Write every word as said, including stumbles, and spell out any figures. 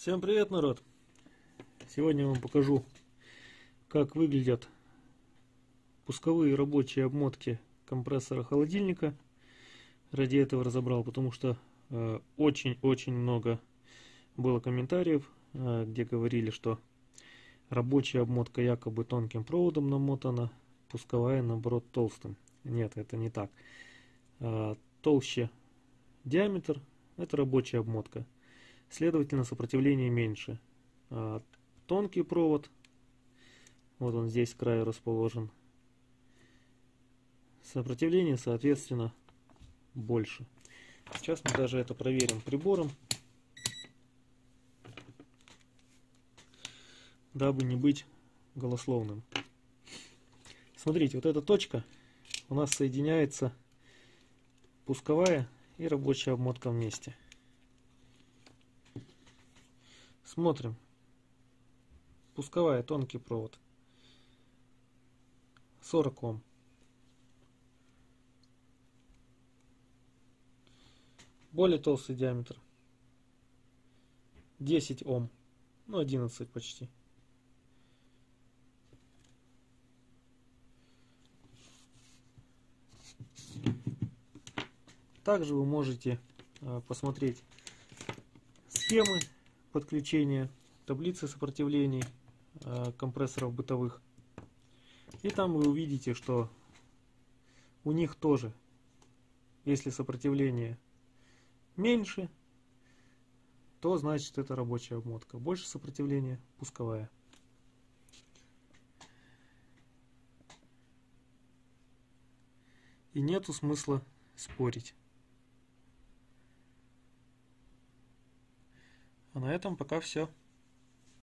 Всем привет, народ! Сегодня я вам покажу, как выглядят пусковые рабочие обмотки компрессора холодильника. Ради этого разобрал, потому что очень-очень э, много было комментариев, э, где говорили, что рабочая обмотка якобы тонким проводом намотана, пусковая, наоборот, толстым. Нет, это не так. Э, толще диаметр – это рабочая обмотка. Следовательно, сопротивление меньше. А тонкий провод, вот он здесь с краю расположен, сопротивление, соответственно, больше. Сейчас мы даже это проверим прибором, дабы не быть голословным. Смотрите, вот эта точка у нас соединяется пусковая и рабочая обмотка вместе. Смотрим. Пусковая, тонкий провод. сорок Ом. Более толстый диаметр. десять Ом. Ну, одиннадцать почти. Также вы можете посмотреть схемы подключения, таблицы сопротивлений э, компрессоров бытовых. И там вы увидите, что у них тоже, если сопротивление меньше, то значит это рабочая обмотка. Больше сопротивления — пусковая. И нету смысла спорить. А на этом пока все.